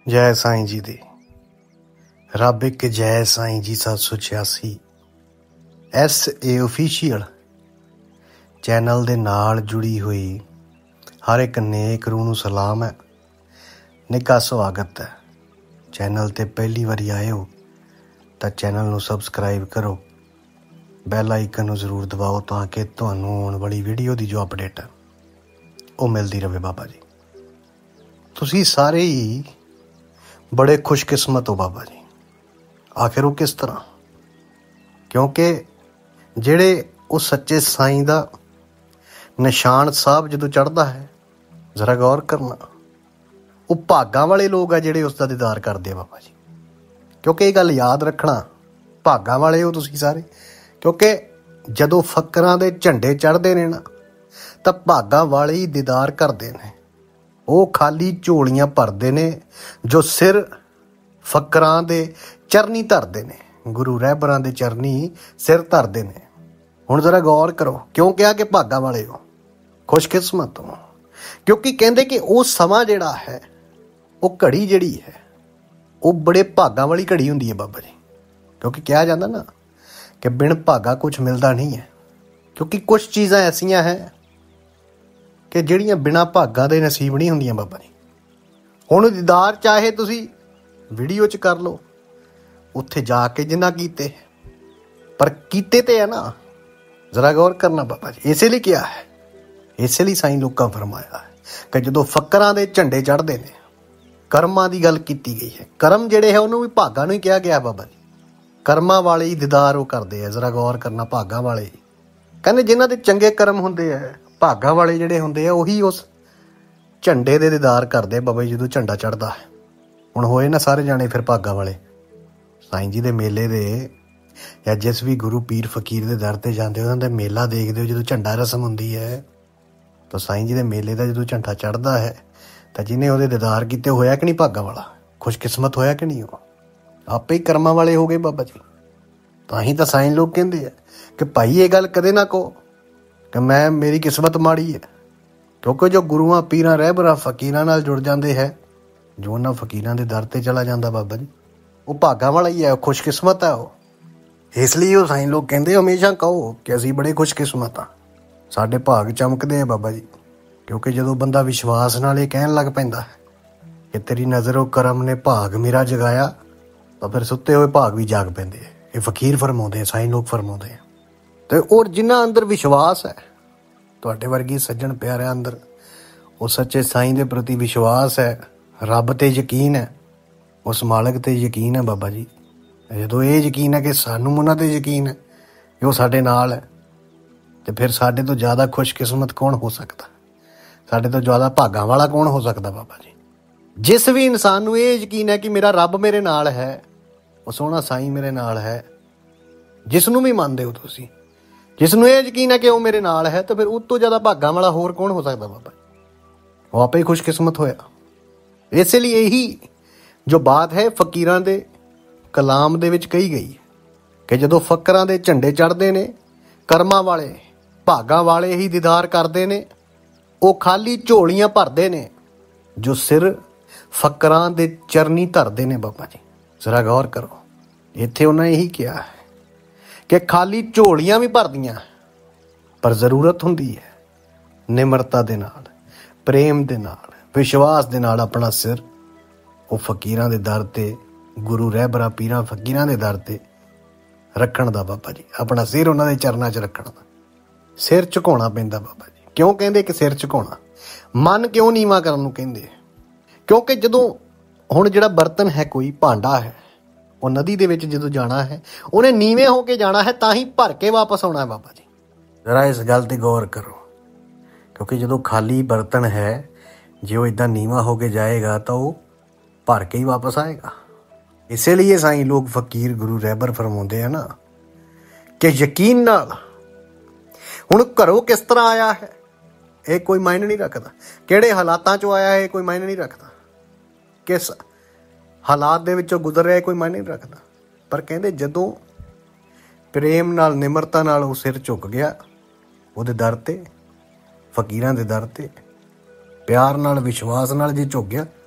जय साईं जी दी। रब एक जय Sai ji 786 SA official channel दे नाल जुड़ी हुई हर एक नेक रूह नूं सलाम है, निघा स्वागत है। चैनल ते पहली बारी आए हो तो चैनल नूं सबसक्राइब करो, बैल आइकन नूं जरूर दबाओ ताकि तुहानूं आउण वाली वीडियो दी जो अपडेट है वो मिलती रहे। बाबा जी तुसीं सारे ही बड़े खुशकिस्मत हो बाबा जी। आखिर वो किस तरह? क्योंकि जेड़े उस सच्चे साईं दा निशान साहब जदों चढ़दा है, जरा गौर करना, वो भागां वाले लोग आ जेड़े उसका दीदार करदे बाबा जी। क्योंकि ये गल याद रखना, भागां वाले हो तुसीं सारे। क्योंकि जदों फकरां दे झंडे चढ़दे ने ना तां भागां वाले ही दीदार करदे ने। वो खाली झोलियां भरदे ने जो सिर फकरां दे चरनी धरदे ने, गुरु रहबरां दे चरनी सिर धरदे ने। हुण जरा गौर करो, क्यों कहा कि भागां वाले हो, खुशकिस्मत हो। क्योंकि कहंदे कि वो समा जिहड़ा है, वो घड़ी जिहड़ी है, वो बड़े भागां वाली घड़ी हुंदी है बाबा जी। क्योंकि कहा जाता ना कि बिन भागा कुछ मिलता नहीं है। क्योंकि कुछ चीज़ां ऐसियां हैं कि ਜਿਹੜੀਆਂ बिना भागा ਦੇ नसीब नहीं ਹੁੰਦੀਆਂ बाबा जी। ਹੁਣ ਦੀਦਾਰ ਚਾਹੇ ਤੁਸੀਂ ਵੀਡੀਓ 'ਚ ਕਰ ਲਓ, ਉੱਥੇ ਜਾ ਕੇ ਜਿੰਨਾ ਕੀਤੇ, ਪਰ ਕੀਤੇ ਤੇ ਹੈ ना। जरा गौर करना बाबा जी। इसे लिए क्या है, इसे लिए साईं लोकां फरमाया है कि ਜਦੋਂ ਫਕਰਾਂ ਦੇ ਝੰਡੇ ਚੜ੍ਹਦੇ ਨੇ, ਕਰਮਾਂ ਦੀ ਗੱਲ ਕੀਤੀ ਗਈ ਹੈ। ਕਰਮ ਜਿਹੜੇ ਹੈ ਉਹਨੂੰ ਵੀ ਭਾਗਾਂ ਨੂੰ ਹੀ ਕਿਹਾ ਗਿਆ ਬਾਬਾ ਜੀ। ਕਰਮਾਂ ਵਾਲੇ ਹੀ ਦੀਦਾਰ ਉਹ ਕਰਦੇ ਆ। जरा गौर करना, ਭਾਗਾਂ ਵਾਲੇ ਹੀ ਕਹਿੰਦੇ ਜਿਨ੍ਹਾਂ ਦੇ ਚੰਗੇ ਕਰਮ ਹੁੰਦੇ ਆ, ਭਾਗਾਂ ਵਾਲੇ ਜਿਹੜੇ ਹੁੰਦੇ ਆ ਉਹੀ ਉਸ ਝੰਡੇ ਦੇ ਦੀਦਾਰ ਕਰਦੇ ਬਾਬਾ ਜੀ ਜਦੋਂ ਝੰਡਾ ਚੜ੍ਹਦਾ ਹੈ। ਹੁਣ ਹੋਏ ਨਾ ਸਾਰੇ ਜਾਣੇ ਫਿਰ ਭਾਗਾਂ ਵਾਲੇ ਸਾਈਂ ਜੀ ਦੇ ਮੇਲੇ ਦੇ, ਜਾਂ ਜਿਸ ਵੀ ਗੁਰੂ ਪੀਰ ਫਕੀਰ ਦੇ ਦਰ ਤੇ ਜਾਂਦੇ ਉਹਨਾਂ ਦਾ ਮੇਲਾ ਦੇਖਦੇ ਹੋ, ਜਦੋਂ ਝੰਡਾ ਰਸਮ ਹੁੰਦੀ ਹੈ ਤਾਂ ਸਾਈਂ ਜੀ ਦੇ ਮੇਲੇ ਦਾ ਜਦੋਂ ਝੰਡਾ ਚੜ੍ਹਦਾ ਹੈ ਤਾਂ ਜਿਹਨੇ ਉਹਦੇ ਦੀਦਾਰ ਕੀਤੇ ਹੋਇਆ ਕਿ ਨਹੀਂ ਭਾਗਾਂ ਵਾਲਾ, ਖੁਸ਼ਕਿਸਮਤ ਹੋਇਆ ਕਿ ਨਹੀਂ? ਉਹ ਆਪੇ ਹੀ ਕਰਮਾਂ ਵਾਲੇ ਹੋ ਗਏ ਬਾਬਾ ਜੀ। ਤਾਂ ਹੀ ਤਾਂ ਸਾਈਂ ਲੋਕ ਕਹਿੰਦੇ ਆ ਕਿ ਭਾਈ ਇਹ ਗੱਲ ਕਦੇ ਨਾ ਕਹੋ ਕਿ ਮੈਂ ਮੇਰੀ ਕਿਸਮਤ ਮਾੜੀ ਹੈ। ਕਿਉਂਕਿ ਜੋ ਗੁਰੂਆਂ ਪੀਰਾਂ ਰਹਿਬਰਾਂ ਫਕੀਰਾਂ ਨਾਲ ਜੁੜ ਜਾਂਦੇ ਹੈ, ਜੋ ਉਹਨਾਂ ਫਕੀਰਾਂ ਦੇ ਦਰ ਤੇ ਚਲਾ ਜਾਂਦਾ ਬਾਬਾ ਜੀ, ਉਹ ਭਾਗਾਂ ਵਾਲਾ ਹੀ ਹੈ, ਖੁਸ਼ਕਿਸਮਤ ਹੈ ਉਹ। ਇਸ ਲਈ ਉਹ ਸਾਈਂ ਲੋਕ ਕਹਿੰਦੇ ਹਮੇਸ਼ਾ ਕਹੋ ਕਿ ਅਸੀਂ ਬੜੇ ਖੁਸ਼ਕਿਸਮਤ ਹਾਂ, ਸਾਡੇ ਭਾਗ ਚਮਕਦੇ ਆ ਬਾਬਾ ਜੀ। ਕਿਉਂਕਿ ਜਦੋਂ ਬੰਦਾ ਵਿਸ਼ਵਾਸ ਨਾਲ ਇਹ ਕਹਿਣ ਲੱਗ ਪੈਂਦਾ ਕਿ ਤੇਰੀ ਨਜ਼ਰੋਂ ਕਰਮ ਨੇ ਭਾਗ ਮੇਰਾ ਜਗਾਇਆ, ਤਾਂ ਫਿਰ ਸੁੱਤੇ ਹੋਏ ਭਾਗ ਵੀ ਜਾਗ ਪੈਂਦੇ ਆ। ਇਹ ਫਕੀਰ ਫਰਮਾਉਂਦੇ ਆ, ਸਾਈਂ ਲੋਕ ਫਰਮਾਉਂਦੇ ਆ। ਤੇ ਔਰ ਜਿਨ੍ਹਾਂ ਅੰਦਰ ਵਿਸ਼ਵਾਸ ਹੈ, ਤੁਹਾਡੇ ਵਰਗੀ ਸੱਜਣ ਪਿਆਰਿਆਂ ਅੰਦਰ ਉਹ ਸੱਚੇ ਸਾਈਂ ਦੇ ਪ੍ਰਤੀ ਵਿਸ਼ਵਾਸ ਹੈ, ਰੱਬ ਤੇ ਯਕੀਨ ਹੈ, ਉਸ ਮਾਲਕ ਤੇ ਯਕੀਨ ਹੈ ਬਾਬਾ ਜੀ। ਜਦੋਂ ਇਹ ਯਕੀਨ ਹੈ ਕਿ ਸਾਨੂੰ ਉਹਨਾਂ ਤੇ ਯਕੀਨ ਹੈ ਕਿ ਉਹ ਸਾਡੇ ਨਾਲ ਹੈ, ਤੇ ਫਿਰ ਸਾਡੇ ਤੋਂ ਜ਼ਿਆਦਾ ਖੁਸ਼ਕਿਸਮਤ ਕੌਣ ਹੋ ਸਕਦਾ? ਸਾਡੇ ਤੋਂ ਜ਼ਿਆਦਾ ਭਾਗਾਂ ਵਾਲਾ ਕੌਣ ਹੋ ਸਕਦਾ ਬਾਬਾ ਜੀ? ਜਿਸ ਵੀ ਇਨਸਾਨ ਨੂੰ ਇਹ ਯਕੀਨ ਹੈ ਕਿ ਮੇਰਾ ਰੱਬ ਮੇਰੇ ਨਾਲ ਹੈ, ਉਹ ਸੋਹਣਾ ਸਾਈਂ ਮੇਰੇ ਨਾਲ ਹੈ, ਜਿਸ ਨੂੰ ਵੀ ਮੰਨਦੇ ਹੋ ਤੁਸੀਂ, ਜਿਸ ਨੂੰ ਇਹ ਯਕੀਨ ਹੈ ਕਿ ਉਹ ਮੇਰੇ ਨਾਲ ਹੈ, ਤਾਂ ਫਿਰ ਉਸ ਤੋਂ ਜ਼ਿਆਦਾ ਭਾਗਾਂ ਵਾਲਾ ਹੋਰ ਕੌਣ ਹੋ ਸਕਦਾ ਬਾਬਾ? ਉਹ ਆਪੇ ਹੀ ਖੁਸ਼ਕਿਸਮਤ ਹੋਇਆ। ਇਸੇ ਲਈ ਇਹੀ ਜੋ ਬਾਤ ਹੈ ਫਕੀਰਾਂ ਦੇ ਕਲਾਮ ਦੇ ਵਿੱਚ ਕਹੀ ਗਈ ਕਿ ਜਦੋਂ ਫਕਰਾਂ ਦੇ ਝੰਡੇ ਚੜ੍ਹਦੇ ਨੇ, ਕਰਮਾਂ ਵਾਲੇ ਭਾਗਾਂ ਵਾਲੇ ਹੀ ਦੀਦਾਰ ਕਰਦੇ ਨੇ। ਉਹ ਖਾਲੀ ਝੋਲੀਆਂ ਭਰਦੇ ਨੇ ਜੋ ਸਿਰ ਫਕਰਾਂ ਦੇ ਚਰਨੀ ਧਰਦੇ ਨੇ ਬਾਬਾ ਜੀ। ਜ਼ਰਾ ਗੌਰ ਕਰੋ, ਇੱਥੇ ਉਹਨਾਂ ਇਹੀ ਕਿਹਾ ਹੈ ਕਿ ਖਾਲੀ ਝੋਲੀਆਂ ਵੀ ਭਰਦੀਆਂ, ਪਰ ਜ਼ਰੂਰਤ ਹੁੰਦੀ ਹੈ ਨਿਮਰਤਾ ਦੇ ਨਾਲ, ਪ੍ਰੇਮ ਦੇ ਨਾਲ, ਵਿਸ਼ਵਾਸ ਦੇ ਨਾਲ ਆਪਣਾ ਸਿਰ ਉਹ ਫਕੀਰਾਂ ਦੇ ਦਰ ਤੇ, ਗੁਰੂ ਰਹਿਬਰਾਂ ਪੀਰਾਂ ਫਕੀਰਾਂ ਦੇ ਦਰ ਤੇ ਰੱਖਣ ਦਾ ਬਾਬਾ ਜੀ। ਆਪਣਾ ਸਿਰ ਉਹਨਾਂ ਦੇ ਚਰਨਾਂ 'ਚ ਰੱਖਣ ਦਾ, ਸਿਰ ਝੁਕਾਉਣਾ ਪੈਂਦਾ ਬਾਬਾ ਜੀ। ਕਿਉਂ ਕਹਿੰਦੇ ਕਿ ਸਿਰ ਝੁਕਾਉਣਾ? ਮਨ ਕਿਉਂ ਨੀਵਾਂ ਕਰਨ ਨੂੰ ਕਹਿੰਦੇ? ਕਿਉਂਕਿ ਜਦੋਂ ਹੁਣ ਜਿਹੜਾ ਬਰਤਨ ਹੈ, ਕੋਈ ਭਾਂਡਾ ਹੈ, ਉਹ ਨਦੀ ਦੇ ਵਿੱਚ ਜਦੋਂ ਜਾਣਾ ਹੈ, ਉਹਨੇ ਨੀਵੇਂ ਹੋ ਕੇ ਜਾਣਾ ਹੈ, ਤਾਂ ਹੀ ਭਰ ਕੇ ਵਾਪਸ ਆਉਣਾ ਹੈ ਬਾਬਾ ਜੀ। ਜ਼ਰਾ ਇਸ ਗੱਲ 'ਤੇ ਗੌਰ ਕਰੋ। ਕਿਉਂਕਿ ਜਦੋਂ ਖਾਲੀ ਬਰਤਨ ਹੈ, ਜੇ ਉਹ ਇੱਦਾਂ ਨੀਵਾਂ ਹੋ ਕੇ ਜਾਏਗਾ ਤਾਂ ਉਹ ਭਰ ਕੇ ਹੀ ਵਾਪਸ ਆਏਗਾ। ਇਸੇ ਲਈ ਸਾਈਂ ਲੋਕ ਫਕੀਰ ਗੁਰੂ ਰਹਿਬਰ ਫਰਮਾਉਂਦੇ ਆ ਨਾ ਕਿ ਯਕੀਨ ਨਾਲ। ਹੁਣ ਘਰੋਂ ਕਿਸ ਤਰ੍ਹਾਂ ਆਇਆ ਹੈ ਇਹ ਕੋਈ ਮਾਇਨੇ ਨਹੀਂ ਰੱਖਦਾ, ਕਿਹੜੇ ਹਾਲਾਤਾਂ 'ਚੋਂ ਆਇਆ ਹੈ ਇਹ ਕੋਈ ਮਾਇਨੇ ਨਹੀਂ ਰੱਖਦਾ, ਕਿਸ ਹਾਲਾਤ ਦੇ ਵਿੱਚੋਂ ਗੁਜ਼ਰ ਰਿਹਾ ਕੋਈ ਮਾਇਨੇ ਨਹੀਂ ਰੱਖਦਾ। ਪਰ ਕਹਿੰਦੇ ਜਦੋਂ ਪ੍ਰੇਮ ਨਾਲ, ਨਿਮਰਤਾ ਨਾਲ ਉਹ ਸਿਰ ਝੁਕ ਗਿਆ ਉਹਦੇ ਦਰ 'ਤੇ, ਫਕੀਰਾਂ ਦੇ ਦਰ 'ਤੇ, ਪਿਆਰ ਨਾਲ, ਵਿਸ਼ਵਾਸ ਨਾਲ ਜੇ ਝੁਕ ਗਿਆ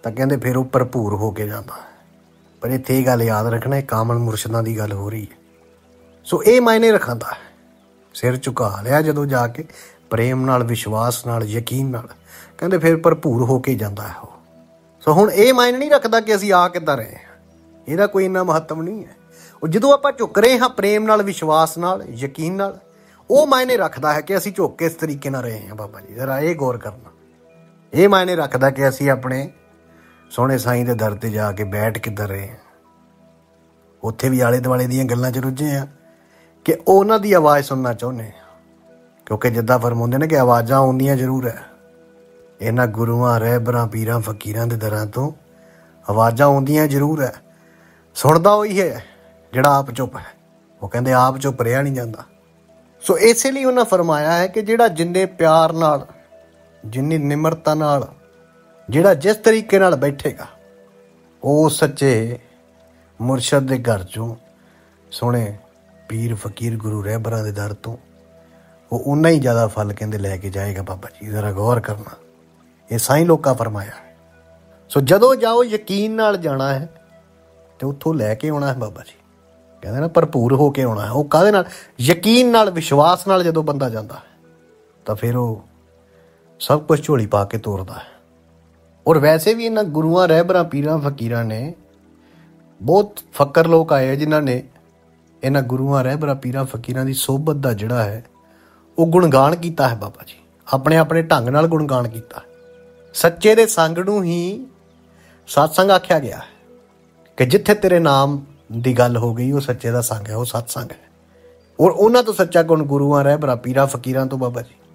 ਤਾਂ ਕਹਿੰਦੇ ਫਿਰ ਉਹ ਭਰਪੂਰ ਹੋ ਕੇ ਜਾਂਦਾ। ਪਰ ਇੱਥੇ ਇਹ ਗੱਲ ਯਾਦ ਰੱਖਣਾ, ਇਹ ਕਾਮਲ ਮੁਰਸ਼ਿਦਾਂ ਦੀ ਗੱਲ ਹੋ ਰਹੀ ਹੈ। ਸੋ ਇਹ ਮਾਇਨੇ ਰੱਖਾਂਦਾ ਹੈ। ਸਿਰ ਝੁਕਾ ਲਿਆ ਜਦੋਂ ਜਾ ਕੇ ਪ੍ਰੇਮ ਨਾਲ, ਵਿਸ਼ਵਾਸ ਨਾਲ, ਯਕੀਨ ਨਾਲ, ਕਹਿੰਦੇ ਫਿਰ ਭਰਪੂਰ ਹੋ ਕੇ ਜਾਂਦਾ ਹੈ ਉਹ। ਸੋ ਹੁਣ ਇਹ ਮਾਇਨੇ ਨਹੀਂ ਰੱਖਦਾ ਕਿ ਅਸੀਂ ਆ ਕਿੱਦਾਂ ਰਹੇ ਹਾਂ, ਇਹਦਾ ਕੋਈ ਇੰਨਾ ਮਹੱਤਵ ਨਹੀਂ ਹੈ। ਉਹ ਜਦੋਂ ਆਪਾਂ ਝੁਕ ਰਹੇ ਹਾਂ ਪ੍ਰੇਮ ਨਾਲ, ਵਿਸ਼ਵਾਸ ਨਾਲ, ਯਕੀਨ ਨਾਲ, ਉਹ ਮਾਇਨੇ ਰੱਖਦਾ ਹੈ ਕਿ ਅਸੀਂ ਝੁਕ ਕੇ ਇਸ ਤਰੀਕੇ ਨਾਲ ਰਹੇ ਹਾਂ। ਬਾਬਾ ਜੀ ਜ਼ਰਾ ਇਹ ਗੌਰ ਕਰਨਾ। ਇਹ ਮਾਇਨੇ ਰੱਖਦਾ ਕਿ ਅਸੀਂ ਆਪਣੇ ਸੋਹਣੇ ਸਾਈਂ ਦੇ ਦਰ 'ਤੇ ਜਾ ਕੇ ਬੈਠ ਕਿੱਧਰ ਰਹੇ ਹਾਂ। ਉੱਥੇ ਵੀ ਆਲੇ ਦੁਆਲੇ ਦੀਆਂ ਗੱਲਾਂ 'ਚ ਰੁੱਝੇ ਹਾਂ ਕਿ ਉਹਨਾਂ ਦੀ ਆਵਾਜ਼ ਸੁਣਨਾ ਚਾਹੁੰਦੇ ਹਾਂ, ਕਿਉਂਕਿ ਜਿੱਦਾਂ ਫਰਮਾਉਂਦੇ ਨੇ ਕਿ ਆਵਾਜ਼ਾਂ ਆਉਂਦੀਆਂ ਜ਼ਰੂਰ ਹੈ। ਇਹਨਾਂ ਗੁਰੂਆਂ, ਰਹਿਬਰਾਂ, ਪੀਰਾਂ, ਫਕੀਰਾਂ ਦੇ ਦਰਾਂ ਤੋਂ ਆਵਾਜ਼ਾਂ ਆਉਂਦੀਆਂ ਜ਼ਰੂਰ ਹੈ। ਸੁਣਦਾ ਉਹੀ ਹੈ ਜਿਹੜਾ ਆਪ ਚੁੱਪ ਹੈ। ਉਹ ਕਹਿੰਦੇ ਆਪ ਚੁੱਪ ਰਿਹਾ ਨਹੀਂ ਜਾਂਦਾ। ਸੋ ਇਸੇ ਲਈ ਉਹਨਾਂ ਫਰਮਾਇਆ ਹੈ ਕਿ ਜਿਹੜਾ ਜਿੰਨੇ ਪਿਆਰ ਨਾਲ, ਜਿੰਨੀ ਨਿਮਰਤਾ ਨਾਲ, ਜਿਹੜਾ ਜਿਸ ਤਰੀਕੇ ਨਾਲ ਬੈਠੇਗਾ, ਉਹ ਸੱਚੇ ਮੁਰਸ਼ਦ ਦੇ ਘਰ 'ਚੋਂ, ਸੋਹਣੇ ਪੀਰ ਫਕੀਰ ਗੁਰੂ ਰਹਿਬਰਾਂ ਦੇ ਦਰ ਤੋਂ, ਉਹ ਓਨਾ ਹੀ ਜ਼ਿਆਦਾ ਫਲ ਕਹਿੰਦੇ ਲੈ ਕੇ ਜਾਏਗਾ। ਬਾਬਾ ਜੀ ਜ਼ਰਾ ਗੌਰ ਕਰਨਾ, ਇਹ ਸਾਈਂ ਲੋਕਾਂ ਫਰਮਾਇਆ ਹੈ। ਸੋ ਜਦੋਂ ਜਾਓ ਯਕੀਨ ਨਾਲ ਜਾਣਾ ਹੈ ਅਤੇ ਉੱਥੋਂ ਲੈ ਕੇ ਆਉਣਾ ਹੈ। ਬਾਬਾ ਜੀ ਕਹਿੰਦੇ ਨਾ ਭਰਪੂਰ ਹੋ ਕੇ ਆਉਣਾ ਹੈ। ਉਹ ਕਾਹਦੇ ਨਾਲ? ਯਕੀਨ ਨਾਲ, ਵਿਸ਼ਵਾਸ ਨਾਲ। ਜਦੋਂ ਬੰਦਾ ਜਾਂਦਾ ਹੈ ਤਾਂ ਫਿਰ ਉਹ ਸਭ ਕੁਛ ਝੋਲੀ ਪਾ ਕੇ ਤੋਰਦਾ ਹੈ। ਔਰ ਵੈਸੇ ਵੀ ਇਹਨਾਂ ਗੁਰੂਆਂ, ਰਹਿਬਰਾਂ, ਪੀਰਾਂ, ਫਕੀਰਾਂ ਨੇ, ਬਹੁਤ ਫਕਰ ਲੋਕ ਆਏ ਜਿਨ੍ਹਾਂ ਨੇ ਇਹਨਾਂ ਗੁਰੂਆਂ, ਰਹਿਬਰਾਂ, ਪੀਰਾਂ, ਫਕੀਰਾਂ ਦੀ ਸੋਭਤ ਦਾ ਜਿਹੜਾ ਹੈ ਉਹ ਗੁਣਗਾਨ ਕੀਤਾ ਹੈ। ਬਾਬਾ ਜੀ ਆਪਣੇ ਆਪਣੇ ਢੰਗ ਨਾਲ ਗੁਣਗਾਨ ਕੀਤਾ। ਸੱਚੇ ਦੇ ਸੰਗ ਨੂੰ ਹੀ ਸਤਸੰਗ ਆਖਿਆ ਗਿਆ ਕਿ ਜਿੱਥੇ ਤੇਰੇ ਨਾਮ ਦੀ ਗੱਲ ਹੋ ਗਈ ਉਹ ਸੱਚੇ ਦਾ ਸੰਗ ਹੈ, ਉਹ ਸਤਸੰਗ ਹੈ। ਔਰ ਉਹਨਾਂ ਤੋਂ ਸੱਚਾ ਗੁਣ ਗੁਰੂਆਂ, ਰਹਿਬਰਾਂ, ਪੀਰਾਂ, ਫਕੀਰਾਂ ਤੋਂ ਬਾਬਾ ਜੀ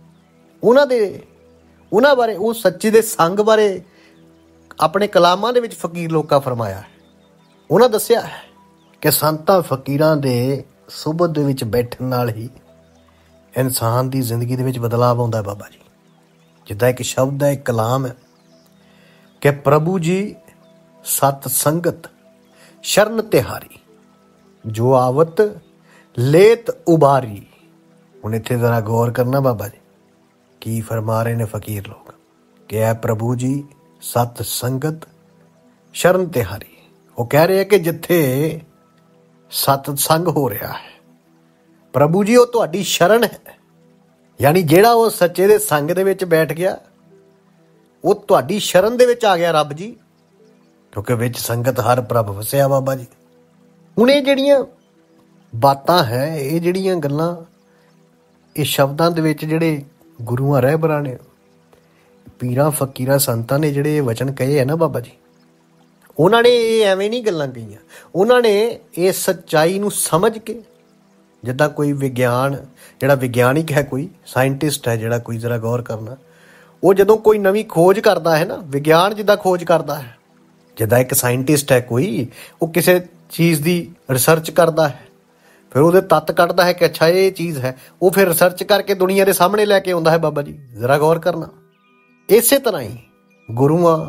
ਉਹਨਾਂ ਬਾਰੇ, ਉਹ ਸੱਚੇ ਦੇ ਸੰਗ ਬਾਰੇ ਆਪਣੇ ਕਲਾਮਾਂ ਦੇ ਵਿੱਚ ਫਕੀਰ ਲੋਕਾਂ ਫਰਮਾਇਆ ਹੈ। ਉਹਨਾਂ ਦੱਸਿਆ ਹੈ ਕਿ ਸੰਤਾਂ ਫਕੀਰਾਂ ਦੇ ਸੁਬਤ ਦੇ ਵਿੱਚ ਬੈਠਣ ਨਾਲ ਹੀ ਇਨਸਾਨ ਦੀ ਜ਼ਿੰਦਗੀ ਦੇ ਵਿੱਚ ਬਦਲਾਵ ਆਉਂਦਾ ਹੈ। ਬਾਬਾ ਜੀ ਜਿੱਦਾਂ ਇੱਕ ਸ਼ਬਦ ਹੈ, ਇੱਕ ਕਲਾਮ ਹੈ ਕਿ ਪ੍ਰਭੂ ਜੀ ਸਤ ਸੰਗਤ ਸ਼ਰਨ ਤਿਹਾਰੀ, ਜੋ ਆਵਤ ਲੇਤ ਉਬਾਰੀ। ਹੁਣ ਇੱਥੇ ਜ਼ਰਾ ਗੌਰ ਕਰਨਾ ਬਾਬਾ ਜੀ ਕੀ ਫਰਮਾ ਰਹੇ ਨੇ ਫਕੀਰ ਲੋਕ ਕਿ ਐ ਪ੍ਰਭੂ ਜੀ ਸਤ ਸੰਗਤ ਸ਼ਰਨ ਤਿਹਾਰੀ। ਉਹ ਕਹਿ ਰਹੇ ਕਿ ਜਿੱਥੇ ਸਤ ਸੰਗ ਹੋ ਰਿਹਾ ਹੈ, ਪ੍ਰਭੂ ਜੀ ਉਹ ਤੁਹਾਡੀ ਸ਼ਰਨ ਹੈ। ਯਾਨੀ ਜਿਹੜਾ ਉਹ ਸੱਚੇ ਦੇ ਸੰਗ ਦੇ ਵਿੱਚ ਬੈਠ ਗਿਆ, ਉਹ ਤੁਹਾਡੀ ਸ਼ਰਨ ਦੇ ਵਿੱਚ ਆ ਗਿਆ ਰੱਬ ਜੀ, ਕਿਉਂਕਿ ਵਿੱਚ ਸੰਗਤ ਹਰ ਪ੍ਰਭ ਵਸਿਆ। ਬਾਬਾ ਜੀ ਹੁਣ ਇਹ ਜਿਹੜੀਆਂ ਬਾਤਾਂ ਹੈ, ਇਹ ਜਿਹੜੀਆਂ ਗੱਲਾਂ, ਇਹ ਸ਼ਬਦਾਂ ਦੇ ਵਿੱਚ ਜਿਹੜੇ ਗੁਰੂਆਂ, ਰਹਿਬਰਾਂ ਨੇ, ਪੀਰਾਂ, ਫਕੀਰਾਂ, ਸੰਤਾਂ ਨੇ ਜਿਹੜੇ ਇਹ ਵਚਨ ਕਹੇ ਹੈ ਨਾ ਬਾਬਾ ਜੀ, ਉਹਨਾਂ ਨੇ ਇਹ ਐਵੇਂ ਨਹੀਂ ਗੱਲਾਂ ਕਹੀਆਂ। ਉਹਨਾਂ ਨੇ ਇਹ ਸੱਚਾਈ ਨੂੰ ਸਮਝ ਕੇ, ਜਿੱਦਾਂ ਕੋਈ ਵਿਗਿਆਨ, ਜਿਹੜਾ ਵਿਗਿਆਨਿਕ ਹੈ, ਕੋਈ ਸਾਇੰਟਿਸਟ ਹੈ ਜਿਹੜਾ, ਕੋਈ ਜ਼ਰਾ ਗੌਰ ਕਰਨਾ, ਉਹ ਜਦੋਂ ਕੋਈ ਨਵੀਂ ਖੋਜ ਕਰਦਾ ਹੈ ਨਾ, ਵਿਗਿਆਨ ਜਿੱਦਾਂ ਖੋਜ ਕਰਦਾ ਹੈ, ਜਿੱਦਾਂ ਇੱਕ ਸਾਇੰਟਿਸਟ ਹੈ ਕੋਈ, ਉਹ ਕਿਸੇ ਚੀਜ਼ ਦੀ ਰਿਸਰਚ ਕਰਦਾ ਹੈ, ਫਿਰ ਉਹਦੇ ਤੱਤ ਕੱਢਦਾ ਹੈ ਕਿ ਅੱਛਾ ਇਹ ਚੀਜ਼ ਹੈ, ਉਹ ਫਿਰ ਰਿਸਰਚ ਕਰਕੇ ਦੁਨੀਆ ਦੇ ਸਾਹਮਣੇ ਲੈ ਕੇ ਆਉਂਦਾ ਹੈ। ਬਾਬਾ ਜੀ ਜ਼ਰਾ ਗੌਰ ਕਰਨਾ। ਇਸੇ ਤਰ੍ਹਾਂ ਹੀ ਗੁਰੂਆਂ,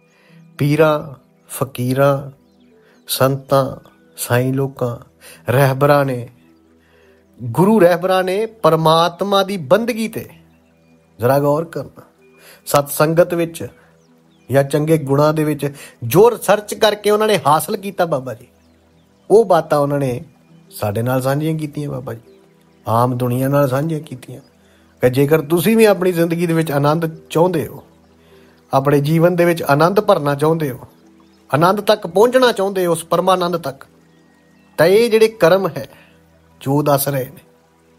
ਪੀਰਾਂ, ਫਕੀਰਾਂ, ਸੰਤਾਂ, ਸਾਈਂ ਲੋਕਾਂ, ਰਹਿਬਰਾਂ ਨੇ, ਗੁਰੂ ਰਹਿਬਰਾਂ ਨੇ ਪਰਮਾਤਮਾ ਦੀ ਬੰਦਗੀ 'ਤੇ ਜ਼ਰਾ ਗੌਰ ਕਰਨਾ, ਸਤ ਸੰਗਤ ਵਿੱਚ ਜਾਂ ਚੰਗੇ ਗੁਣਾਂ ਦੇ ਵਿੱਚ ਜੋ ਰਿਸਰਚ ਕਰਕੇ ਉਹਨਾਂ ਨੇ ਹਾਸਲ ਕੀਤਾ ਬਾਬਾ ਜੀ, ਉਹ ਬਾਤਾਂ ਉਹਨਾਂ ਨੇ ਸਾਡੇ ਨਾਲ ਸਾਂਝੀਆਂ ਕੀਤੀਆਂ। ਬਾਬਾ ਜੀ ਆਮ ਦੁਨੀਆ ਨਾਲ ਸਾਂਝੀਆਂ ਕੀਤੀਆਂ ਕਿ ਜੇਕਰ ਤੁਸੀਂ ਵੀ ਆਪਣੀ ਜ਼ਿੰਦਗੀ ਦੇ ਵਿੱਚ ਆਨੰਦ ਚਾਹੁੰਦੇ ਹੋ, ਆਪਣੇ ਜੀਵਨ ਦੇ ਵਿੱਚ ਆਨੰਦ ਭਰਨਾ ਚਾਹੁੰਦੇ ਹੋ, ਆਨੰਦ ਤੱਕ ਪਹੁੰਚਣਾ ਚਾਹੁੰਦੇ ਹੋ, ਉਸ ਪਰਮਾਨੰਦ ਤੱਕ, ਤਾਂ ਇਹ ਜਿਹੜੇ ਕਰਮ ਹੈ ਜੋ ਦੱਸ ਰਹੇ ਨੇ,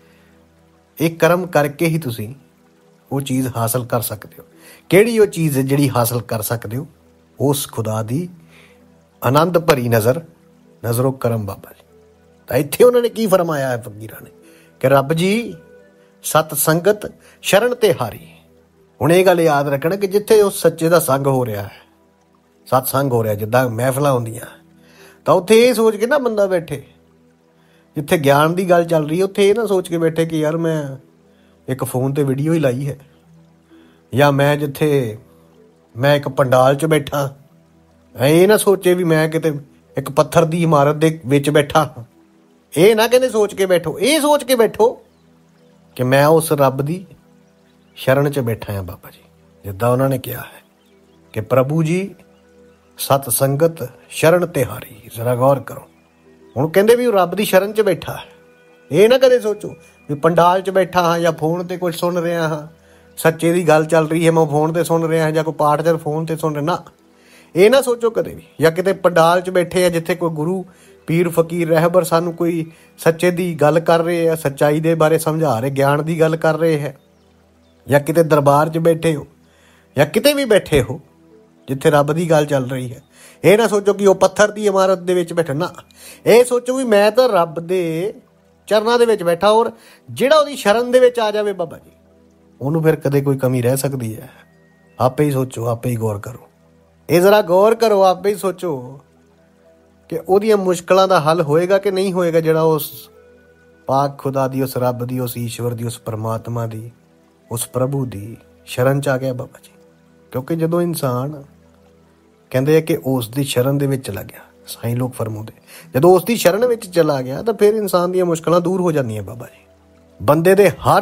ਇਹ ਕਰਮ ਕਰਕੇ ਹੀ ਤੁਸੀਂ ਉਹ ਚੀਜ਼ ਹਾਸਲ ਕਰ ਸਕਦੇ ਹੋ। ਕਿਹੜੀ ਉਹ ਚੀਜ਼ ਹੈ ਜਿਹੜੀ ਹਾਸਲ ਕਰ ਸਕਦੇ ਹੋ? ਉਸ ਖੁਦਾ ਦੀ ਆਨੰਦ ਭਰੀ ਨਜ਼ਰੋ ਕਰਮ। ਬਾਬਾ ਜੀ ਤਾਂ ਇੱਥੇ ਉਹਨਾਂ ਨੇ ਕੀ ਫਰਮਾਇਆ ਹੈ ਫਕੀਰਾਂ ਨੇ ਕਿ ਰੱਬ ਜੀ ਸਤ ਸੰਗਤ ਸ਼ਰਨ ਤੇ ਹਾਰੀ। ਹੁਣ ਇਹ ਗੱਲ ਯਾਦ ਰੱਖਣਾ ਕਿ ਜਿੱਥੇ ਉਸ ਸੱਚੇ ਦਾ ਸੰਗ ਹੋ ਰਿਹਾ ਹੈ, ਸਤਸੰਗ ਹੋ ਰਿਹਾ, ਜਿੱਦਾਂ ਮਹਿਫਲਾਂ ਹੁੰਦੀਆਂ, ਤਾਂ ਉੱਥੇ ਇਹ ਸੋਚ ਕੇ ਨਾ ਬੰਦਾ ਬੈਠੇ, ਜਿੱਥੇ ਗਿਆਨ ਦੀ ਗੱਲ ਚੱਲ ਰਹੀ ਹੈ, ਉੱਥੇ ਇਹ ਨਾ ਸੋਚ ਕੇ ਬੈਠੇ ਕਿ ਯਾਰ ਮੈਂ ਇੱਕ ਫੋਨ 'ਤੇ ਵੀਡੀਓ ਹੀ ਲਾਈ ਹੈ, ਜਾਂ ਮੈਂ ਇੱਕ ਪੰਡਾਲ 'ਚ ਬੈਠਾ। ਇਹ ਨਾ ਸੋਚੇ ਵੀ ਮੈਂ ਕਿਤੇ ਇੱਕ ਪੱਥਰ ਦੀ ਇਮਾਰਤ ਦੇ ਵਿੱਚ ਬੈਠਾ। ਇਹ ਨਾ ਕਹਿੰਦੇ ਸੋਚ ਕੇ ਬੈਠੋ, ਇਹ ਸੋਚ ਕੇ ਬੈਠੋ ਕਿ ਮੈਂ ਉਸ ਰੱਬ ਦੀ ਸ਼ਰਨ 'ਚ ਬੈਠਾ ਹਾਂ। ਬਾਬਾ ਜੀ ਜਿੱਦਾਂ ਉਹਨਾਂ ਨੇ ਕਿਹਾ ਹੈ ਕਿ ਪ੍ਰਭੂ ਜੀ सत संगत शरण ते हारी। जरा गौर करो। हुण कहंदे भी रब दी शरण च बैठा है। ये ना कदे सोचो भी पंडाल च बैठा हाँ या फोन ते कुछ सुन रहा हाँ, सच्चे दी गल चल रही है मैं फोन ते सुन रहा या कोई पाठ ते फोन ते सुन रहा ना। ये ना सोचो कदे भी या किते पंडाल च बैठे हैं जिथे कोई गुरु पीर फकीर रहबर सानू कोई सच्चे दी गल कर रहे हैं, सच्चाई दे बारे समझा रहे, ज्ञान दी गल कर रहे हैं, या किते दरबार च बैठे हो या किते भी बैठे हो जिथे रब दी गल चल रही है। ये ना सोचो कि वह पत्थर की इमारत दे विच बैठा ना। ये सोचो भी मैं तो रब दे चरनां दे विच बैठा और जिहड़ा उहदी शरण दे विच आ जावे बाबा जी उहनूं फिर कदे कोई कमी रह सकती है। आपे ही सोचो, आपे ही गौर करो। ये जरा गौर करो, आपे ही सोचो कि उहदियां मुश्किलां दा हल होएगा कि नहीं होएगा जिहड़ा उस पाक खुदा दी, उस रब दी, उस ईश्वर दी, उस परमात्मा दी, उस प्रभु दी शरण च आ गया बाबा जी। क्योंकि जदों इंसान कहते हैं कि उस दी शरण दे विच चला गया, साईं लोग फरमाउंदे जदों उस दी शरण विच चला गया तो फिर इंसान दी मुश्किलां दूर हो जांदियां बाबा जी। बंदे दे हर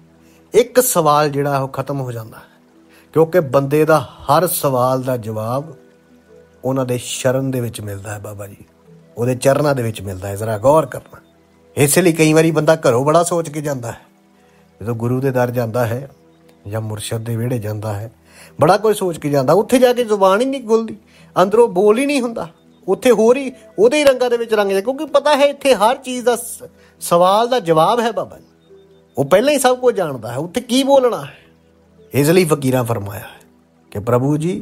एक सवाल जिहड़ा वो खत्म हो जाता है, क्योंकि बंदे दा हर सवाल दा जवाब उन्हां दे शरण दे विच मिलदा है बाबा जी, उहदे चरनां दे विच मिलदा है। जरा गौर करना। इसलिए कई बारी बंदा घरों बड़ा सोच के जाता है, जदों गुरु दे दर जाता है या मुरशद दे विहड़े जाता है बड़ा कुछ सोच के जाता, उत्थे जाके जुबान ही नहीं खुलदी, अंदरों बोल ही नहीं हुंदा, उत्थे होर ही उहदे ही रंगां दे विच रंग जाए, क्योंकि पता है इत्थे हर चीज़ दा सवाल दा जवाब है बाबा जी। वो पहले ही सब कुछ जानता है उत्थे की बोलना है। इसलिए फकीरां फरमाया है कि प्रभु जी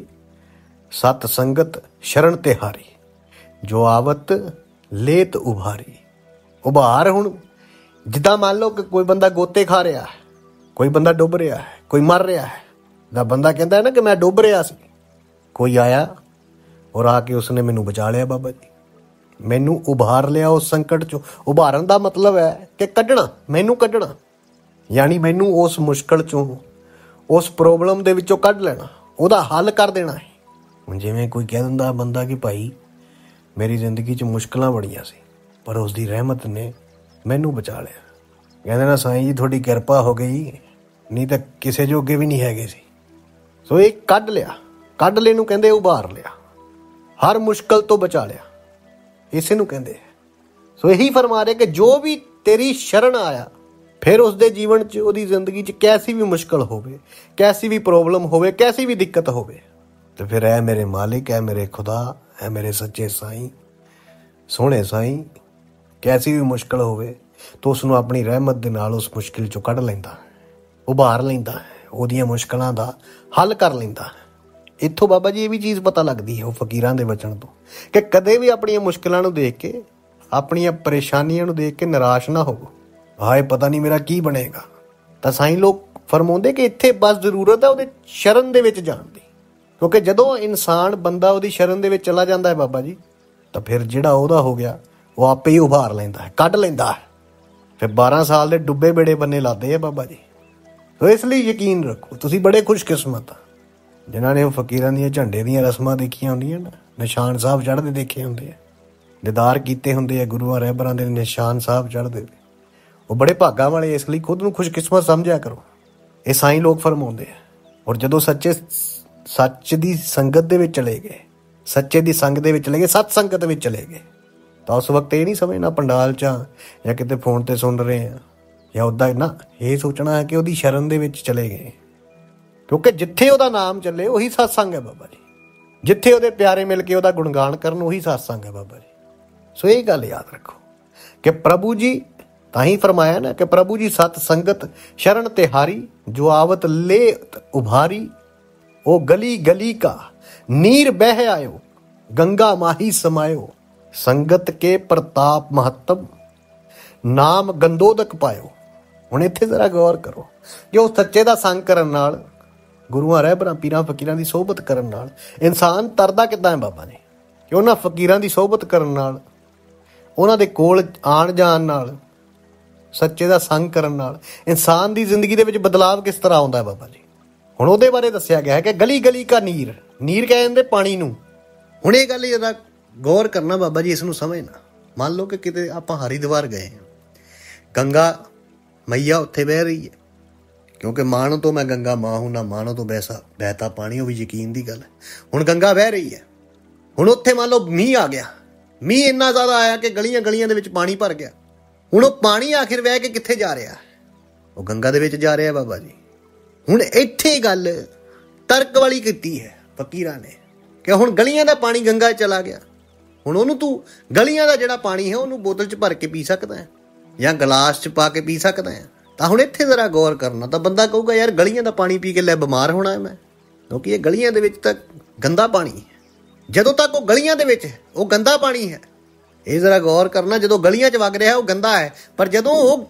सत संगत शरण ते हारी, जो आवत लेत उभारी। उभार हुण जिद्दां मान लो कि कोई बंदा गोते खा रहा है, कोई बंदा डुब रहा है, कोई मर रहा है, दा बंदा कहता है ना कि मैं डुब रहा सी, कोई आया और आके उसने मैनू बचा लिया बाबा जी, मैनू उभार लिया उस संकट चो। उभारन का मतलब है कि कढ़ना, मैनू कढ़ना, यानी मैनू उस मुश्किल चो, उस प्रॉब्लम दे विचों कढ़ लेना, उहदा हल कर देना है। हुण जिवें कोई कह दिंदा बंदा कि भाई मेरी जिंदगी च मुश्किलां बड़ियां सी पर उसकी रहमत ने मैनू बचा लिया। कहते ना साईं जी थोड़ी किरपा हो गई, नहीं तो किसी जोगे भी नहीं हैगे सी। सो ये कढ़ लिया, कढ़ ले नूं कहंदे उभार लिया, हर मुश्किल तो बचा लिया, इसे नूं कहंदे। सो यही फरमा रहे कि जो भी तेरी शरण आया फिर उसके जीवन च, उसकी जिंदगी च कैसी भी मुश्किल होवे, कैसी भी प्रॉब्लम होवे, कैसी भी दिक्कत होवे, तो फिर ऐ मेरे मालिक, ऐ मेरे खुदा, ऐ मेरे सच्चे साईं, सोहणे साईं, कैसी भी मुश्किल होवे तो उसनूं अपनी रहमत दे नाल उस मुश्किल चों कढ़ लैंदा है, उभार लैंदा है, ਉਹਦੀਆਂ ਮੁਸ਼ਕਲਾਂ ਦਾ हल कर ਲੈਂਦਾ है। इत्थों बाबा जी ये भी चीज़ पता लगती है वो फकीरां दे वचन तो कि कदे भी अपनी मुश्किलों को देख के, अपनी परेशानियों को देख के निराश ना हो, हाय पता नहीं मेरा की बनेगा। तो साईं लोग फरमाउंदे कि इत्थे बस जरूरत है ਉਹਦੇ शरण दे विच जाण दी, क्योंकि जदों इंसान बंदा ਉਹਦੀ शरण दे विच चला जाता है बाबा जी तो फिर जिहड़ा ਉਹਦਾ हो गया वो आपे ही उभार लैंदा है, कढ़ लैंदा है। फिर 12 साल के डुब्बे बेड़े बन्ने लाते हैं बाबा जी। तो इसलिए यकीन रखो तुसीं बड़े खुशकिस्मत आ जिन्हां ने फकीरां दी झंडे दी रस्मां देखियां होंदियां ना, निशान साहब चढ़ते देखे होंदे आ, दीदार कीते होंदे आ गुरुआं रहबरां दे निशान साहब चढ़ते, वो बड़े भागां वाले। इसलिए खुद नूं खुशकिस्मत समझिया करो। ये साईं लोग फरमाउंदे आ। और जदों सच दी संगत दे विच चले गए, सच्चे दी संग दे विच चले गए, सत संगत विच चले गए, तो उस वक्त ये नहीं समझना पंडाल च या किते फोन ते सुन रहे हैं या उदा ना, ये सोचना है कि उसदी शरण दे विच चले गए, क्योंकि जिथे उसदा नाम चले उही सत्संग है बाबा जी, जिथे उसदे प्यारे मिल के उसदा गुणगान करन उही सत्संग है बाबा जी। सो ये गल याद रखो कि प्रभु जी ताही फरमाया ना कि प्रभु जी सत संगत शरण ते हारी, जो आवत लेत उभारी, ओ गली गली का नीर बह आयो, गंगा माही समायो, संगत के प्रताप महत्तम, नाम गंदोदक पायो। हुण इत्थे जरा गौर करो कि उस सच्चे दा संग करन नाल, गुरुआं रहबरां पीरां फकीरां दी सोहबत करन नाल इंसान तरदा किद्दां है बाबा ने, कि उन्हां फकीरां दी सोहबत करन नाल, उन्हां दे कोल आण जाण नाल, सच्चे दा संग करन नाल इंसान दी जिंदगी दे विच बदलाव किस तरह आउंदा है बाबा जी। हुण ਉਹਦੇ बारे दस्सिया गया है कि गली गली का नीर, नीर कह जांदे पानी नूं। हुण ਇਹ ਗੱਲ जरा गौर करना बाबा जी, इसनूं समझना। मान लो कि किते आपां हरिद्वार गए हैं, गंगा मैया उत्थे बह रही है, क्योंकि मानो तो मैं गंगा माँ हूं ना मानो तो वैसा बहता पानी, वो भी यकीन की गल है। हुण गंगा बह रही है, ਹੁਣ ਉੱਥੇ ਮੰਨ ਲਓ ਮੀਂਹ ਆ ਗਿਆ, ਮੀਂਹ ਇੰਨਾ ਜ਼ਿਆਦਾ ਆਇਆ ਕਿ ਗਲੀਆਂ ਗਲੀਆਂ ਦੇ ਵਿੱਚ ਪਾਣੀ ਭਰ ਗਿਆ। ਹੁਣ ਉਹ ਪਾਣੀ ਆਖਿਰ ਵਹਿ ਕੇ ਕਿੱਥੇ ਜਾ ਰਿਹਾ? ਉਹ ਗੰਗਾ ਦੇ ਵਿੱਚ ਜਾ ਰਿਹਾ ਬਾਬਾ ਜੀ। ਹੁਣ ਇੱਥੇ ਗੱਲ ਤਰਕ ਵਾਲੀ ਕੀਤੀ ਹੈ ਫਕੀਰਾਂ ਨੇ ਕਿ ਹੁਣ ਗਲੀਆਂ ਦਾ ਪਾਣੀ ਗੰਗਾ 'ਚ ਚਲਾ ਗਿਆ। ਹੁਣ ਉਹਨੂੰ ਤੂੰ ਗਲੀਆਂ ਦਾ ਜਿਹੜਾ ਪਾਣੀ ਹੈ ਉਹਨੂੰ ਬੋਤਲ 'ਚ ਭਰ ਕੇ ਪੀ ਸਕਦਾ ਹੈ ਜਾਂ ਗਲਾਸ 'ਚ ਪਾ ਕੇ ਪੀ ਸਕਦਾ ਹੈ। ਤਾਂ ਹੁਣ ਇੱਥੇ ਜ਼ਰਾ ਗੌਰ ਕਰਨਾ, ਤਾਂ ਬੰਦਾ ਕਹੂਗਾ ਯਾਰ ਗਲੀਆਂ ਦਾ ਪਾਣੀ ਪੀ ਕੇ ਲੈ ਬਿਮਾਰ ਹੋਣਾ ਹੈ ਮੈਂ, ਕਿਉਂਕਿ ਇਹ ਗਲੀਆਂ ਦੇ ਵਿੱਚ ਤਾਂ ਗੰਦਾ ਪਾਣੀ ਹੈ। ਜਦੋਂ ਤੱਕ ਉਹ ਗਲੀਆਂ ਦੇ ਵਿੱਚ ਉਹ ਗੰਦਾ ਪਾਣੀ ਹੈ, ਇਹ ਜ਼ਰਾ ਗੌਰ ਕਰਨਾ, ਜਦੋਂ ਗਲੀਆਂ 'ਚ ਵਗ ਰਿਹਾ ਉਹ ਗੰਦਾ ਹੈ, ਪਰ ਜਦੋਂ ਉਹ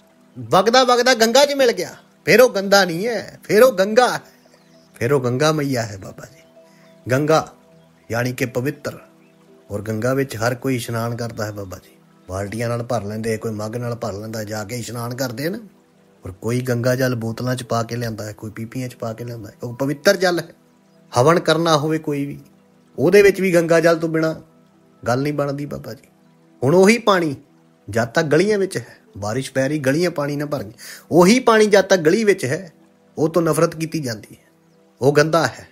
ਵਗਦਾ ਵਗਦਾ ਗੰਗਾ 'ਚ ਮਿਲ ਗਿਆ ਫਿਰ ਉਹ ਗੰਦਾ ਨਹੀਂ ਹੈ, ਫਿਰ ਉਹ ਗੰਗਾ ਹੈ, ਫਿਰ ਉਹ ਗੰਗਾ ਮਈਆ ਹੈ ਬਾਬਾ ਜੀ। ਗੰਗਾ ਯਾਨੀ ਕਿ ਪਵਿੱਤਰ। ਔਰ ਗੰਗਾ ਵਿੱਚ ਹਰ ਕੋਈ ਇਸ਼ਨਾਨ ਕਰਦਾ ਹੈ ਬਾਬਾ ਜੀ। ਬਾਲਟੀਆਂ ਨਾਲ ਭਰ ਲੈਂਦੇ, ਕੋਈ ਮੱਗ ਨਾਲ ਭਰ ਲੈਂਦਾ, ਜਾ ਕੇ ਇਸ਼ਨਾਨ ਕਰਦੇ ਨਾ। ਔਰ ਕੋਈ ਗੰਗਾ ਜਲ ਬੋਤਲਾਂ 'ਚ ਪਾ ਕੇ ਲਿਆਂਦਾ ਹੈ, ਕੋਈ ਪੀਪੀਆਂ 'ਚ ਪਾ ਕੇ ਲਿਆਂਦਾ ਹੈ। ਉਹ ਪਵਿੱਤਰ ਜਲ ਹੈ। ਹਵਨ ਕਰਨਾ ਹੋਵੇ ਕੋਈ ਵੀ, ਉਹਦੇ ਵਿੱਚ ਵੀ ਗੰਗਾ ਜਲ ਤੋਂ ਬਿਨਾਂ ਗੱਲ ਨਹੀਂ ਬਣਦੀ ਬਾਬਾ ਜੀ। ਹੁਣ ਉਹੀ ਪਾਣੀ ਜਦ ਤੱਕ ਗਲੀਆਂ ਵਿੱਚ ਹੈ, ਬਾਰਿਸ਼ ਪੈ ਰਹੀ ਗਲੀਆਂ ਪਾਣੀ ਨਾ ਭਰ ਗਈ, ਉਹੀ ਪਾਣੀ ਜਦ ਤੱਕ ਗਲੀ ਵਿੱਚ ਹੈ ਉਹ ਤੋਂ ਨਫ਼ਰਤ ਕੀਤੀ ਜਾਂਦੀ ਹੈ, ਉਹ ਗੰਦਾ ਹੈ।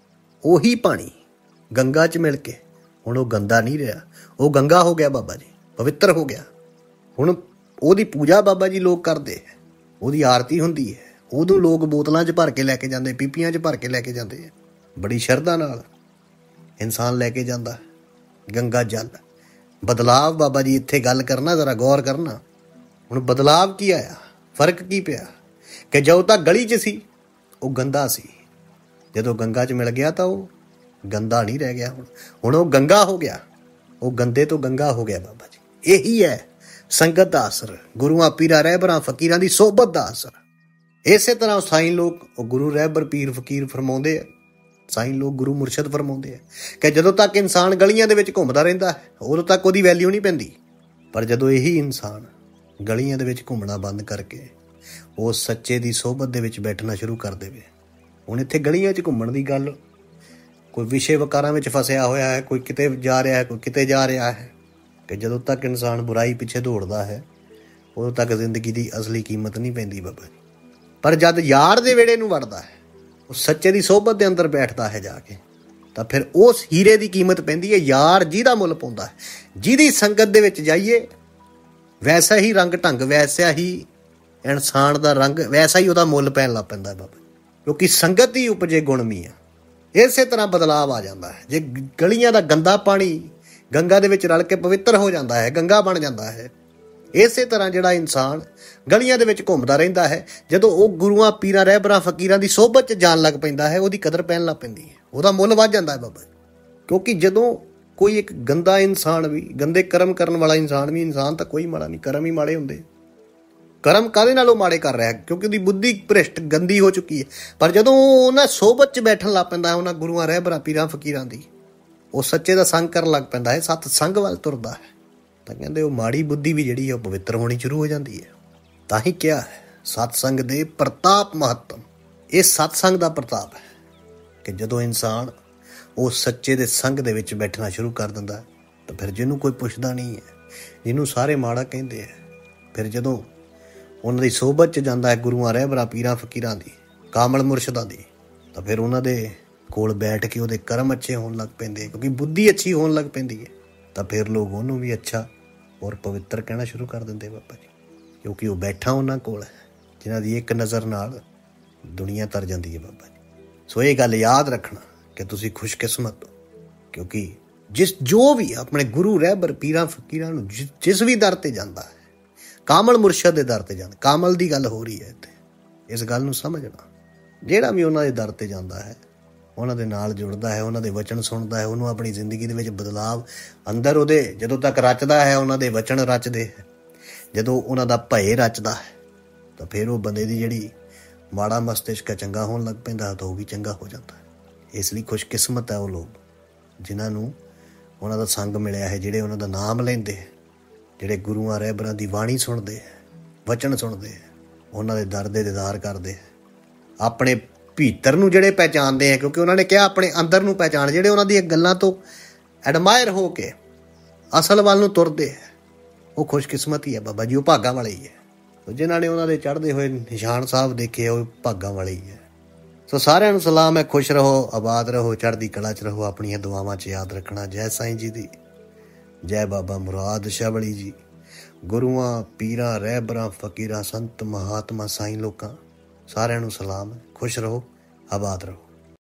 ਉਹੀ ਪਾਣੀ ਗੰਗਾ 'ਚ ਮਿਲ ਕੇ ਹੁਣ ਉਹ ਗੰਦਾ ਨਹੀਂ ਰਿਹਾ, ਉਹ ਗੰਗਾ ਹੋ ਗਿਆ ਬਾਬਾ ਜੀ, ਪਵਿੱਤਰ ਹੋ ਗਿਆ। ਹੁਣ ਉਹਦੀ ਪੂਜਾ ਬਾਬਾ ਜੀ ਲੋਕ ਕਰਦੇ ਹੈ, ਉਹਦੀ ਆਰਤੀ ਹੁੰਦੀ ਹੈ, ਉਦੋਂ ਲੋਕ ਬੋਤਲਾਂ 'ਚ ਭਰ ਕੇ ਲੈ ਕੇ ਜਾਂਦੇ, ਪੀਪੀਆਂ 'ਚ ਭਰ ਕੇ ਲੈ ਕੇ ਜਾਂਦੇ ਹੈ। ਬੜੀ ਸ਼ਰਧਾ ਨਾਲ ਇਨਸਾਨ ਲੈ ਕੇ ਜਾਂਦਾ ਗੰਗਾ ਜਲ। ਬਦਲਾਵ ਬਾਬਾ ਜੀ ਇੱਥੇ ਗੱਲ ਕਰਨਾ, ਜ਼ਰਾ ਗੌਰ ਕਰਨਾ। ਹੁਣ ਬਦਲਾਵ ਕੀ ਆਇਆ, ਫਰਕ ਕੀ ਪਿਆ ਕਿ ਜਦੋਂ ਤੱਕ ਗਲੀ 'ਚ ਸੀ ਉਹ ਗੰਦਾ ਸੀ, ਜਦੋਂ ਗੰਗਾ 'ਚ ਮਿਲ ਗਿਆ ਤਾਂ ਉਹ ਗੰਦਾ ਨਹੀਂ ਰਹਿ ਗਿਆ। ਹੁਣ ਉਹ ਗੰਗਾ ਹੋ ਗਿਆ, ਉਹ ਗੰਦੇ ਤੋਂ ਗੰਗਾ ਹੋ ਗਿਆ ਬਾਬਾ ਜੀ। ਇਹੀ ਹੈ ਸੰਗਤ ਦਾ ਅਸਰ, ਗੁਰੂਆਂ ਪੀਰਾਂ ਰਹਿਬਰਾਂ ਫਕੀਰਾਂ ਦੀ ਸੋਹਬਤ ਦਾ ਅਸਰ। ਇਸੇ ਤਰ੍ਹਾਂ ਸਾਈਂ ਲੋਕ ਉਹ ਗੁਰੂ ਰਹਿਬਰ ਪੀਰ ਫਕੀਰ ਫਰਮਾਉਂਦੇ ਆ, ਸਾਈਂ ਲੋਕ ਗੁਰੂ ਮੁਰਸ਼ਦ ਫਰਮਾਉਂਦੇ ਆ ਕਿ ਜਦੋਂ ਤੱਕ ਇਨਸਾਨ ਗਲੀਆਂ ਦੇ ਵਿੱਚ ਘੁੰਮਦਾ ਰਹਿੰਦਾ ਹੈ ਉਦੋਂ ਤੱਕ ਉਹਦੀ ਵੈਲਿਊ ਨਹੀਂ ਪੈਂਦੀ, ਪਰ ਜਦੋਂ ਇਹੀ ਇਨਸਾਨ ਗਲੀਆਂ ਦੇ ਵਿੱਚ ਘੁੰਮਣਾ ਬੰਦ ਕਰਕੇ ਉਹ ਸੱਚੇ ਦੀ ਸੋਹਬਤ ਦੇ ਵਿੱਚ ਬੈਠਣਾ ਸ਼ੁਰੂ ਕਰ ਦੇਵੇ। ਹੁਣ ਇੱਥੇ ਗਲੀਆਂ 'ਚ ਘੁੰਮਣ ਦੀ ਗੱਲ, ਕੋਈ ਵਿਸ਼ੇ ਵਕਾਰਾਂ ਵਿੱਚ ਫਸਿਆ ਹੋਇਆ ਹੈ, ਕੋਈ ਕਿਤੇ ਜਾ ਰਿਹਾ ਹੈ, ਕੋਈ ਕਿਤੇ ਜਾ ਰਿਹਾ ਹੈ, ਕਿ ਜਦੋਂ ਤੱਕ ਇਨਸਾਨ ਬੁਰਾਈ ਪਿੱਛੇ ਦੌੜਦਾ ਹੈ ਉਦੋਂ ਤੱਕ ਜ਼ਿੰਦਗੀ ਦੀ ਅਸਲੀ ਕੀਮਤ ਨਹੀਂ ਪੈਂਦੀ ਬਾਬਾ ਜੀ। ਪਰ ਜਦ ਯਾਰ ਦੇ ਵਿਹੜੇ ਨੂੰ ਵੜਦਾ ਹੈ, ਉਹ ਸੱਚੇ ਦੀ ਸੋਹਬਤ ਦੇ ਅੰਦਰ ਬੈਠਦਾ ਹੈ ਜਾ ਕੇ, ਤਾਂ ਫਿਰ ਉਸ ਹੀਰੇ ਦੀ ਕੀਮਤ ਪੈਂਦੀ ਹੈ। ਯਾਰ ਜਿਹਦਾ ਮੁੱਲ ਪਾਉਂਦਾ ਹੈ, ਜਿਹਦੀ ਸੰਗਤ ਦੇ ਵਿੱਚ ਜਾਈਏ ਵੈਸਾ ਹੀ ਰੰਗ ਢੰਗ, ਵੈਸਾ ਹੀ ਇਨਸਾਨ ਦਾ ਰੰਗ, ਵੈਸਾ ਹੀ ਉਹਦਾ ਮੁੱਲ ਪੈਣ ਲੱਗ ਪੈਂਦਾ ਬਾਬਾ, ਕਿਉਂਕਿ ਸੰਗਤ ਹੀ ਉਪਜੇ ਗੁਣ ਮੀਆਂ। ਇਸੇ ਤਰ੍ਹਾਂ ਬਦਲਾਵ ਆ ਜਾਂਦਾ ਹੈ। ਜੇ ਗਲੀਆਂ ਦਾ ਗੰਦਾ ਪਾਣੀ ਗੰਗਾ ਦੇ ਵਿੱਚ ਰਲ ਕੇ ਪਵਿੱਤਰ ਹੋ ਜਾਂਦਾ ਹੈ, ਗੰਗਾ ਬਣ ਜਾਂਦਾ ਹੈ, ਇਸੇ ਤਰ੍ਹਾਂ ਜਿਹੜਾ ਇਨਸਾਨ ਗਲੀਆਂ ਦੇ ਵਿੱਚ ਘੁੰਮਦਾ ਰਹਿੰਦਾ ਹੈ, ਜਦੋਂ ਉਹ ਗੁਰੂਆਂ ਪੀਰਾਂ ਰਹਿਬਰਾਂ ਫਕੀਰਾਂ ਦੀ ਸੋਹਬਤ 'ਚ ਜਾਣ ਲੱਗ ਪੈਂਦਾ ਹੈ, ਉਹਦੀ ਕਦਰ ਪੈਣ ਲੱਗ ਪੈਂਦੀ ਹੈ, ਉਹਦਾ ਮੁੱਲ ਵੱਧ ਜਾਂਦਾ ਹੈ ਬਾਬਾ। ਕਿਉਂਕਿ ਜਦੋਂ ਕੋਈ ਇੱਕ ਗੰਦਾ ਇਨਸਾਨ ਵੀ, ਗੰਦੇ ਕਰਮ ਕਰਨ ਵਾਲਾ ਇਨਸਾਨ ਵੀ, ਇਨਸਾਨ ਤਾਂ ਕੋਈ ਮਾੜਾ ਨਹੀਂ, ਕਰਮ ਹੀ ਮਾੜੇ ਹੁੰਦੇ। ਕਰਮ ਕਾਹਦੇ ਨਾਲ ਉਹ ਮਾੜੇ ਕਰ ਰਿਹਾ? ਕਿਉਂਕਿ ਉਹਦੀ ਬੁੱਧੀ ਭ੍ਰਿਸ਼ਟ ਗੰਦੀ ਹੋ ਚੁੱਕੀ ਹੈ। ਪਰ ਜਦੋਂ ਉਹਨਾਂ ਸੋਹਬਤ 'ਚ ਬੈਠਣ ਲੱਗ ਪੈਂਦਾ, ਉਹਨਾਂ ਗੁਰੂਆਂ ਰਹਿਬਰਾਂ ਪੀਰਾਂ ਫਕੀਰਾਂ ਦੀ, ਉਹ ਸੱਚੇ ਦਾ ਸੰਗ ਕਰਨ ਲੱਗ ਪੈਂਦਾ ਹੈ, ਸਤ ਸੰਗ ਵੱਲ ਤੁਰਦਾ ਹੈ, ਤਾਂ ਕਹਿੰਦੇ ਉਹ ਮਾੜੀ ਬੁੱਧੀ ਵੀ ਜਿਹੜੀ ਹੈ ਉਹ ਪਵਿੱਤਰ ਹੋਣੀ ਸ਼ੁਰੂ ਹੋ ਜਾਂਦੀ ਹੈ। ਤਾਂ ਹੀ ਕਿਹਾ ਹੈ ਸਤਸੰਗ ਦੇ ਪ੍ਰਤਾਪ ਮਹੱਤਮ। ਇਹ ਸਤਸੰਗ ਦਾ ਪ੍ਰਤਾਪ ਹੈ ਕਿ ਜਦੋਂ ਇਨਸਾਨ ਉਹ ਸੱਚੇ ਦੇ ਸੰਗ ਦੇ ਵਿੱਚ ਬੈਠਣਾ ਸ਼ੁਰੂ ਕਰ ਦਿੰਦਾ, ਤਾਂ ਫਿਰ ਜਿਹਨੂੰ ਕੋਈ ਪੁੱਛਦਾ ਨਹੀਂ ਹੈ, ਜਿਹਨੂੰ ਸਾਰੇ ਮਾੜਾ ਕਹਿੰਦੇ ਆ, ਫਿਰ ਜਦੋਂ ਉਹਨਾਂ ਦੀ ਸੋਹਬਤ 'ਚ ਜਾਂਦਾ ਹੈ ਗੁਰੂਆਂ ਰਹਿਬਰਾਂ ਪੀਰਾਂ ਫਕੀਰਾਂ ਦੀ, ਕਾਮਲ ਮੁਰਸ਼ਦਾਂ ਦੀ, ਤਾਂ ਫਿਰ ਉਹਨਾਂ ਦੇ ਕੋਲ ਬੈਠ ਕੇ ਉਹਦੇ ਕਰਮ ਅੱਛੇ ਹੋਣ ਲੱਗ ਪੈਂਦੇ, ਕਿਉਂਕਿ ਬੁੱਧੀ ਅੱਛੀ ਹੋਣ ਲੱਗ ਪੈਂਦੀ ਹੈ। ਤਾਂ ਫਿਰ ਲੋਕ ਉਹਨੂੰ ਵੀ ਅੱਛਾ ਔਰ ਪਵਿੱਤਰ ਕਹਿਣਾ ਸ਼ੁਰੂ ਕਰ ਦਿੰਦੇ ਬਾਬਾ ਜੀ, ਕਿਉਂਕਿ ਉਹ ਬੈਠਾ ਉਹਨਾਂ ਕੋਲ ਹੈ ਜਿਨ੍ਹਾਂ ਦੀ ਇੱਕ ਨਜ਼ਰ ਨਾਲ ਦੁਨੀਆ ਤਰ ਜਾਂਦੀ ਹੈ ਬਾਬਾ ਜੀ। ਸੋ ਇਹ ਗੱਲ ਯਾਦ ਰੱਖਣਾ ਕਿ ਤੁਸੀਂ ਖੁਸ਼ਕਿਸਮਤ ਹੋ, ਕਿਉਂਕਿ ਜੋ ਵੀ ਆਪਣੇ ਗੁਰੂ ਰਹਿਬਰ ਪੀਰਾਂ ਫਕੀਰਾਂ ਨੂੰ ਜਿਸ ਵੀ ਦਰ 'ਤੇ ਜਾਂਦਾ ਹੈ, ਕਾਮਲ ਮੁਰਸ਼ਦ ਦੇ ਦਰ 'ਤੇ ਜਾਂਦਾ, ਕਾਮਲ ਦੀ ਗੱਲ ਹੋ ਰਹੀ ਹੈ ਇੱਥੇ, ਇਸ ਗੱਲ ਨੂੰ ਸਮਝਣਾ। ਜਿਹੜਾ ਵੀ ਉਹਨਾਂ ਦੇ ਦਰ 'ਤੇ ਜਾਂਦਾ ਹੈ, ਉਹਨਾਂ ਦੇ ਨਾਲ ਜੁੜਦਾ ਹੈ, ਉਹਨਾਂ ਦੇ ਵਚਨ ਸੁਣਦਾ ਹੈ, ਉਹਨੂੰ ਆਪਣੀ ਜ਼ਿੰਦਗੀ ਦੇ ਵਿੱਚ ਬਦਲਾਵ ਅੰਦਰ ਉਹਦੇ ਜਦੋਂ ਤੱਕ ਰਚਦਾ ਹੈ, ਉਹਨਾਂ ਦੇ ਵਚਨ ਰਚਦੇ ਹੈ, ਜਦੋਂ ਉਹਨਾਂ ਦਾ ਭਏ ਰਚਦਾ ਹੈ, ਤਾਂ ਫਿਰ ਉਹ ਬੰਦੇ ਦੀ ਜਿਹੜੀ ਮਾੜਾ ਮਸਤਿਸ਼ਕ ਚੰਗਾ ਹੋਣ ਲੱਗ ਪੈਂਦਾ, ਤਾਂ ਉਹ ਵੀ ਚੰਗਾ ਹੋ ਜਾਂਦਾ ਹੈ। ਇਸ ਲਈ ਖੁਸ਼ਕਿਸਮਤ ਹੈ ਉਹ ਲੋਕ ਜਿਨ੍ਹਾਂ ਨੂੰ ਉਹਨਾਂ ਦਾ ਸੰਗ ਮਿਲਿਆ ਹੈ, ਜਿਹੜੇ ਉਹਨਾਂ ਦਾ ਨਾਮ ਲੈਂਦੇ ਹੈ, ਜਿਹੜੇ ਗੁਰੂਆਂ ਰਹਿਬਰਾਂ ਦੀ ਬਾਣੀ ਸੁਣਦੇ ਹੈ, ਵਚਨ ਸੁਣਦੇ ਹੈ, ਉਹਨਾਂ ਦੇ ਦਰ ਦੇ ਦੀਦਾਰ ਕਰਦੇ ਹੈ, ਆਪਣੇ ਭੀਤਰ ਨੂੰ ਜਿਹੜੇ ਪਹਿਚਾਣਦੇ ਹੈ, ਕਿਉਂਕਿ ਉਹਨਾਂ ਨੇ ਕਿਹਾ ਆਪਣੇ ਅੰਦਰ ਨੂੰ ਪਹਿਚਾਣ, ਜਿਹੜੇ ਉਹਨਾਂ ਦੀਆਂ ਗੱਲਾਂ ਤੋਂ ਐਡਮਾਇਰ ਹੋ ਕੇ ਅਸਲ ਵੱਲ ਨੂੰ ਤੁਰਦੇ ਹੈ, ਉਹ ਖੁਸ਼ਕਿਸਮਤ ਹੀ ਹੈ ਬਾਬਾ ਜੀ, ਉਹ ਭਾਗਾਂ ਵਾਲੇ ਹੀ ਹੈ। ਜਿਨ੍ਹਾਂ ਨੇ ਉਹਨਾਂ ਦੇ ਚੜ੍ਹਦੇ ਹੋਏ ਨਿਸ਼ਾਨ ਸਾਹਿਬ ਦੇਖੇ ਉਹ ਭਾਗਾਂ ਵਾਲੇ ਹੀ ਹੈ। ਸੋ ਸਾਰਿਆਂ ਨੂੰ ਸਲਾਮ ਹੈ। ਖੁਸ਼ ਰਹੋ, ਆਬਾਦ ਰਹੋ, ਚੜ੍ਹਦੀ ਕਲਾ 'ਚ ਰਹੋ। ਆਪਣੀਆਂ ਦੁਆਵਾਂ 'ਚ ਯਾਦ ਰੱਖਣਾ। ਜੈ ਸਾਈਂ ਜੀ ਦੀ, ਜੈ ਬਾਬਾ ਮੁਰਾਦ ਸ਼ਾਹ ਜੀ। ਗੁਰੂਆਂ, ਪੀਰਾਂ, ਰਹਿਬਰਾਂ, ਫਕੀਰਾਂ, ਸੰਤ, ਮਹਾਤਮਾ, ਸਾਈਂ ਲੋਕਾਂ ਸਾਰਿਆਂ ਨੂੰ ਸਲਾਮ ਹੈ। ਖੁਸ਼ ਰਹੋ, ਆਬਾਦ ਰਹੋ।